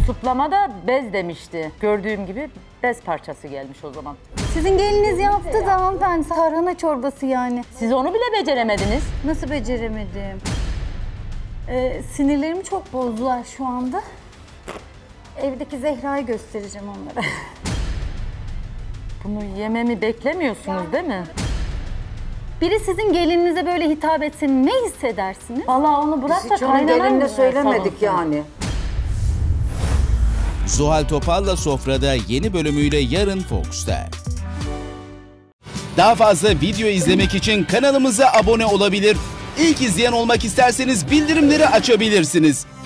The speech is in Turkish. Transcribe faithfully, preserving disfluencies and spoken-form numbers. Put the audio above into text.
Suplama da bez demişti. Gördüğüm gibi bez parçası gelmiş o zaman. Sizin geliniz yaptı da hanımefendi, tarhana çorbası yani. Siz onu bile beceremediniz. Nasıl beceremedim? Ee, sinirlerimi çok bozdular şu anda. Evdeki Zehra'yı göstereceğim onlara. Bunu yememi beklemiyorsunuz değil mi? Biri sizin gelininize böyle hitap etse ne hissedersiniz? Vallahi onu bırak da Hiç onun kaynanan gelinine mı söylemedik savunsun? yani. Zuhal Topal'la Sofra'da yeni bölümüyle yarın Fox'ta. Daha fazla video izlemek için kanalımıza abone olabilir. İlk izleyen olmak isterseniz bildirimleri açabilirsiniz.